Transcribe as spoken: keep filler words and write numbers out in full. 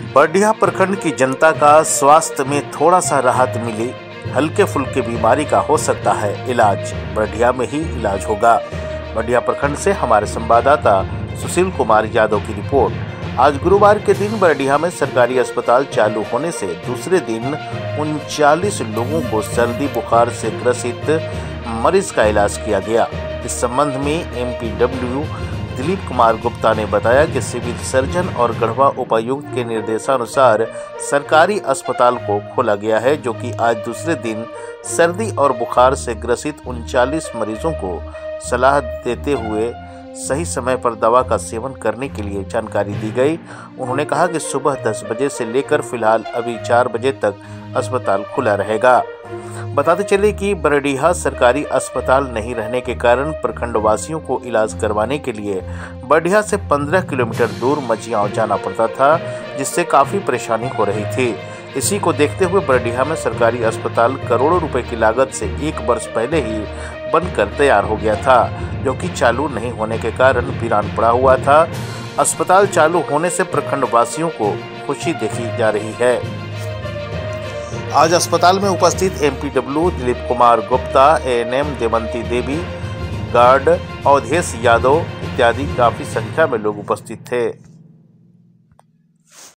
बरडीहा प्रखंड की जनता का स्वास्थ्य में थोड़ा सा राहत मिली। हल्के फुल्के बीमारी का हो सकता है इलाज, बरडीहा में ही इलाज होगा। बरडीहा प्रखंड से हमारे संवाददाता सुशील कुमार यादव की रिपोर्ट। आज गुरुवार के दिन बरडीहा में सरकारी अस्पताल चालू होने से दूसरे दिन उनचालीस लोगों को सर्दी बुखार से ग्रसित मरीज का इलाज किया गया। इस संबंध में एमपीडब्ल्यू दिलीप कुमार गुप्ता ने बताया कि सिविल सर्जन और गढ़वा उपायुक्त के निर्देशानुसार सरकारी अस्पताल को खोला गया है, जो कि आज दूसरे दिन सर्दी और बुखार से ग्रसित उनचालीस मरीजों को सलाह देते हुए सही समय पर दवा का सेवन करने के लिए जानकारी दी गई। उन्होंने कहा कि सुबह दस बजे से लेकर फिलहाल अभी चार बजे तक अस्पताल खुला रहेगा। बताते चले कि बरडीहा सरकारी अस्पताल नहीं रहने के कारण प्रखंड वासियों को इलाज करवाने के लिए बरडीहा से पंद्रह किलोमीटर दूर मझियाँव जाना पड़ता था, जिससे काफ़ी परेशानी हो रही थी। इसी को देखते हुए बरडीहा में सरकारी अस्पताल करोड़ों रुपए की लागत से एक वर्ष पहले ही बनकर तैयार हो गया था, जो कि चालू नहीं होने के कारण वीरान पड़ा हुआ था। अस्पताल चालू होने से प्रखंड वासियों को खुशी देखी जा रही है। आज अस्पताल में उपस्थित MPW Dilip Kumar Gupta, ANM Devanti Devi, guard Awadhesh Yadav इत्यादि काफी संख्या में लोग उपस्थित थे।